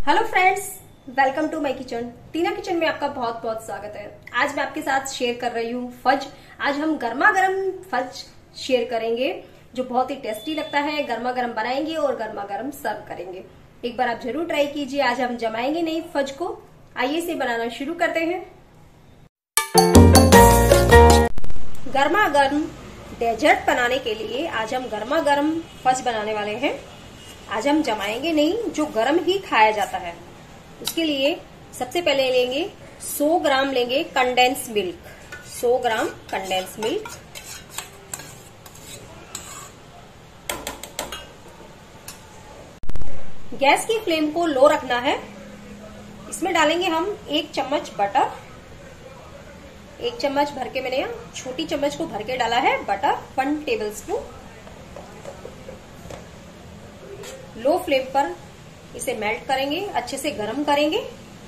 Hello friends, welcome to my kitchen. Tina kitchen में आपका बहुत बहुत स्वागत है। आज मैं आपके साथ शेयर कर रही हूँ फज। आज हम गर्मा गर्म फज शेयर करेंगे जो बहुत ही टेस्टी लगता है। गर्मा गर्म बनाएंगे और गर्मा गर्म सर्व करेंगे। एक बार आप जरूर ट्राई कीजिए। आज हम जमाएंगे नहीं फज को। आइए इसे बनाना शुरू करते हैं। गर्मा गर्म डेजर्ट बनाने के लिए आज हम गर्मा गर्म फज बनाने वाले हैं। आज हम जमाएंगे नहीं, जो गरम ही खाया जाता है। उसके लिए सबसे पहले लेंगे 100 ग्राम लेंगे condensed milk. 100 gram condensed milk. Gas की फ्लेम को लो रखना है। इसमें डालेंगे हम 1 चम्मच बटर। 1 चम्मच भर के मैंने यहाँ छोटी चम्मच को भर के डाला है butter. 1 tablespoon. Low flame पर इसे मेल्ट करेंगे, अच्छे से गर्म करेंगे।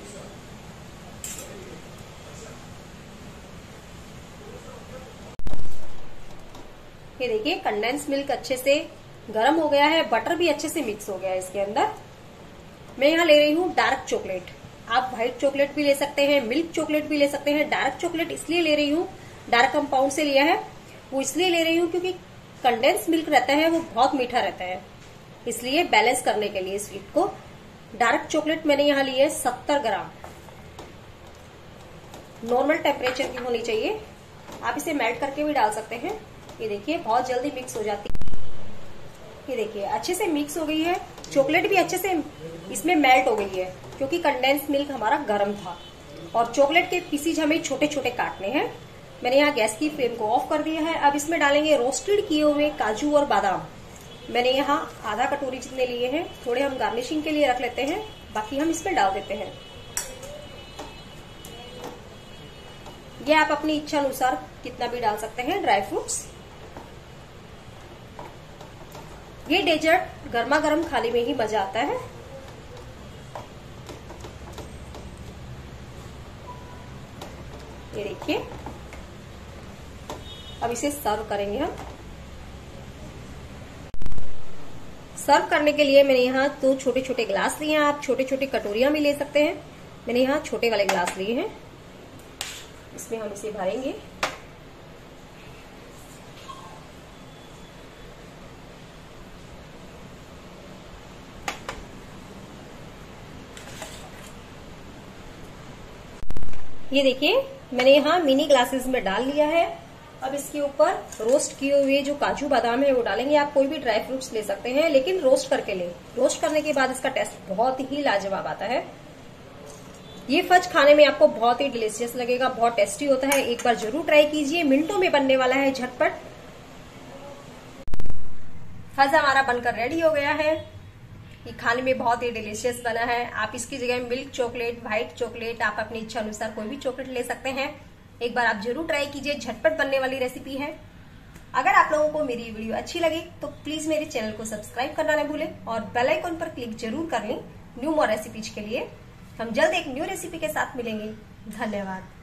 ये देखिए कंडेंस मिल्क अच्छे से गर्म हो गया है। बटर भी अच्छे से मिक्स हो गया है इसके अंदर। मैं यहाँ ले रही हूँ डार्क चॉकलेट। आप व्हाइट चॉकलेट भी ले सकते हैं, मिल्क चॉकलेट भी ले सकते हैं। डार्क चॉकलेट इसलिए ले रही हूँ, डार्क कंपाउंड से लिया है वो इसलिए ले रही हूँ क्योंकि कंडेंस मिल्क रहता है वो बहुत मीठा रहता है, इसलिए बैलेंस करने के लिए स्वीट को। डार्क चॉकलेट मैंने यहाँ ली है 70 ग्राम। नॉर्मल टेम्परेचर की होनी चाहिए। आप इसे मेल्ट करके भी डाल सकते हैं। ये देखिए बहुत जल्दी मिक्स हो जाती है। ये देखिए अच्छे से मिक्स हो गई है। चॉकलेट भी अच्छे से इसमें मेल्ट हो गई है क्योंकि कंडेंस मिल्क हमारा गर्म था। और चॉकलेट के पीसीज हमें छोटे छोटे काटने हैं। मैंने यहाँ गैस की फ्लेम को ऑफ कर दिया है। अब इसमें डालेंगे रोस्टेड किए हुए काजू और बादाम। मैंने यहाँ आधा कटोरी जितने लिए हैं। थोड़े हम गार्निशिंग के लिए रख लेते हैं, बाकी हम इसमें डाल देते हैं। ये आप अपनी इच्छा अनुसार कितना भी डाल सकते हैं ड्राई फ्रूट्स। ये डेजर्ट गर्मा गर्म खाने में ही मजा आता है। ये देखिए अब इसे सर्व करेंगे हम। सर्व करने के लिए मैंने यहाँ 2 छोटे छोटे ग्लास लिए हैं। आप छोटे छोटे कटोरियां भी ले सकते हैं। मैंने यहाँ छोटे वाले ग्लास लिए हैं। इसमें हम इसे भरेंगे। ये देखिए मैंने यहाँ मिनी ग्लासेस में डाल लिया है। अब इसके ऊपर रोस्ट किए हुए जो काजू बादाम है वो डालेंगे। आप कोई भी ड्राई फ्रूट्स ले सकते हैं, लेकिन रोस्ट करके लें। रोस्ट करने के बाद इसका टेस्ट बहुत ही लाजवाब आता है। ये फज खाने में आपको बहुत ही डिलीशियस लगेगा, बहुत टेस्टी होता है। एक बार जरूर ट्राई कीजिए। मिनटों में बनने वाला है, झटपट। फज हमारा बनकर रेडी हो गया है। ये खाने में बहुत ही डिलीशियस बना है। आप इसकी जगह मिल्क चॉकलेट, व्हाइट चॉकलेट, आप अपनी इच्छा अनुसार कोई भी चॉकलेट ले सकते हैं। एक बार आप जरूर ट्राई कीजिए। झटपट बनने वाली रेसिपी है। अगर आप लोगों को मेरी वीडियो अच्छी लगी तो प्लीज मेरे चैनल को सब्सक्राइब करना न भूलें और बेल आइकन पर क्लिक जरूर कर लें न्यू मोर रेसिपीज के लिए। हम जल्द एक न्यू रेसिपी के साथ मिलेंगे। धन्यवाद।